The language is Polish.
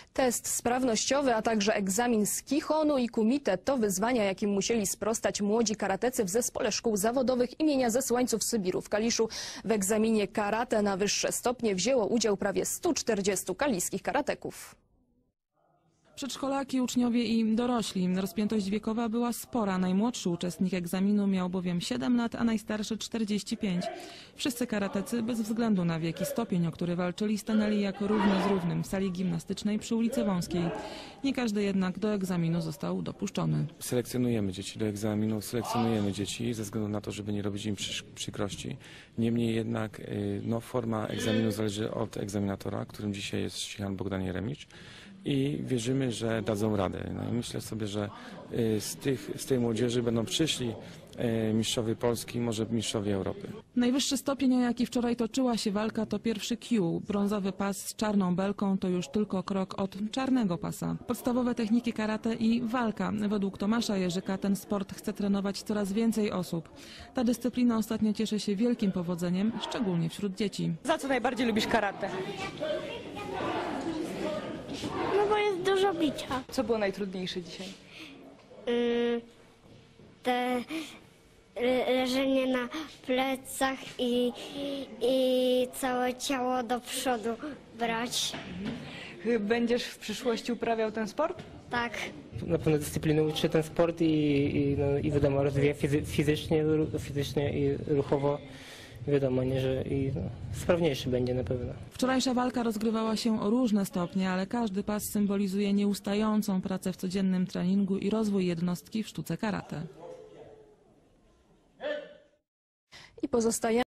Test sprawnościowy, a także egzamin z Kihonu i Kumite to wyzwania, jakim musieli sprostać młodzi karatecy w zespole szkół zawodowych imienia Zesłańców Sybiru w Kaliszu. W egzaminie karate na wyższe stopnie wzięło udział prawie 140 kaliskich karateków. Przedszkolaki, uczniowie i dorośli. Rozpiętość wiekowa była spora. Najmłodszy uczestnik egzaminu miał bowiem 7 lat, a najstarszy 45. Wszyscy karatecy, bez względu na wiek i stopień, o który walczyli, stanęli jak równy z równym w sali gimnastycznej przy ulicy Wąskiej. Nie każdy jednak do egzaminu został dopuszczony. Selekcjonujemy dzieci do egzaminu, selekcjonujemy dzieci ze względu na to, żeby nie robić im przykrości. Niemniej jednak forma egzaminu zależy od egzaminatora, którym dzisiaj jest Jan Bogdan Jeremicz. I wierzymy, że dadzą radę. No i myślę sobie, że z tej młodzieży będą przyszli mistrzowie Polski, może mistrzowie Europy. Najwyższy stopień, o jaki wczoraj toczyła się walka, to pierwszy Q. Brązowy pas z czarną belką to już tylko krok od czarnego pasa. Podstawowe techniki karate i walka. Według Tomasza Jerzyka ten sport chce trenować coraz więcej osób. Ta dyscyplina ostatnio cieszy się wielkim powodzeniem, szczególnie wśród dzieci. Za co najbardziej lubisz karate? No bo jest dużo bicia. Co było najtrudniejsze dzisiaj? Te leżenie na plecach i całe ciało do przodu brać. Będziesz w przyszłości uprawiał ten sport? Tak. Na pewno dyscypliny uczy ten sport i wiadomo, rozwija fizycznie i ruchowo. Wiadomo, nie, że sprawniejszy będzie na pewno. Wczorajsza walka rozgrywała się o różne stopnie, ale każdy pas symbolizuje nieustającą pracę w codziennym treningu i rozwój jednostki w sztuce karate. I pozostajemy